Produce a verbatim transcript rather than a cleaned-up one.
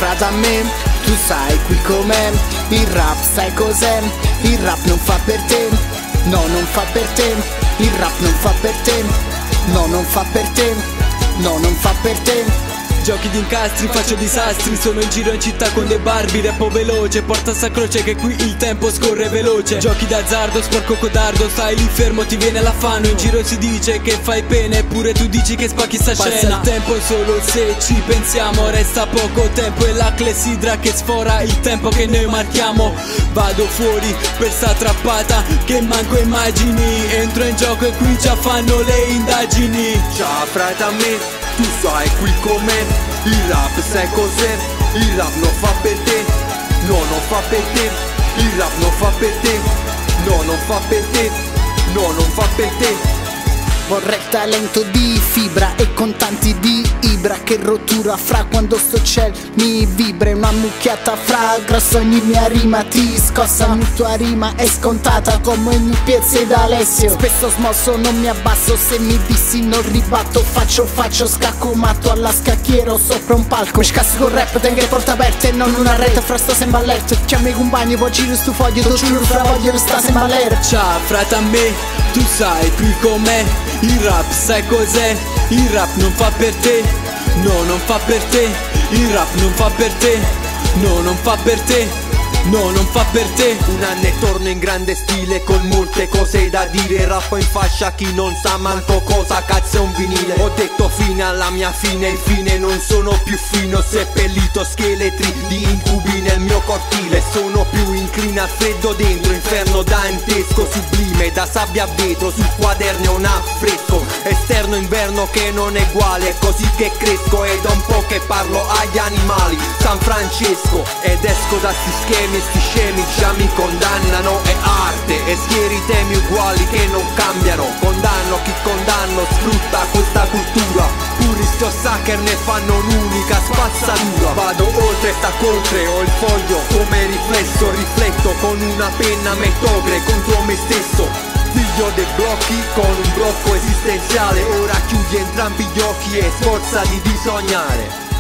frate a me, tu sai qui com'è, il rap sai cos'è, il rap non fa per te, no non fa per te, il rap non fa per te, no non fa per te, no non fa per te. Giochi di incastri, faccio disastri, sono in giro in città con dei Barbie, rappo veloce, porta sta croce che qui il tempo scorre veloce. Giochi d'azzardo, sporco codardo, stai lì fermo, ti viene l'affanno, in giro si dice che fai pene, eppure tu dici che spacchi sta scena. Passa il tempo solo se ci pensiamo, resta poco tempo e la clessidra che sfora il tempo che noi marchiamo. Vado fuori per sta trappata che manco immagini, entro in gioco e qui già fanno le indagini. Ciao frate a me, tu sai qui com'è, il rap sai cos'è, il rap non fa per te, no non fa per te, il rap non fa per te, no non fa per te, no non fa per te. Vorrei talento di fibra e contanti di Ibra, che rottura fra quando sto ciel mi vibra, una mucchiata fra grosso, ogni mia rima ti scossa, ogni tua rima è scontata come ogni piezza d'Alessio. Spesso smosso non mi abbasso, se mi dissi non ribatto, faccio faccio scacco matto alla scacchiero sopra un palco. Mi scassi con rap, tengo le porte aperte, non una rete, fra sto sem balletto, chiami un bagno, poi giro sto foglio, tu giuro fra voglio sta sem ballere. Ciao frate a me, tu sai qui com'è, il rap sai cos'è, il rap non fa per te, no non fa per te, il rap non fa per te, no non fa per te, no non fa per te. Un anno e torno in grande stile con molte cose da dire, rappo in fascia chi non sa manco cosa cazzo è un vinile. Ho detto fine alla mia fine, il fine non sono più fino, seppellito scheletri di incubi nel mio cortile. Sono più incline al freddo dentro, inferno dantesco, sublime da sabbia a vetro, sul quaderno un affresco. Esterno inverno che non è uguale, è così che cresco e da un po' che parlo agli animali. San Francesco ed esco da sti schemi, sti scemi già mi condannano. È arte e schieri temi uguali che non cambiano. Condanno chi condanno, sfrutta questa cultura. Puristi o sucker ne fanno un'unica spazzatura. Vado oltre, sta coltre, ho il foglio come riflesso, rifletto con una penna metogre contro me stesso. Figlio dei blocchi con un blocco esistenziale, ora chiudi entrambi gli occhi e sforzati di sognare.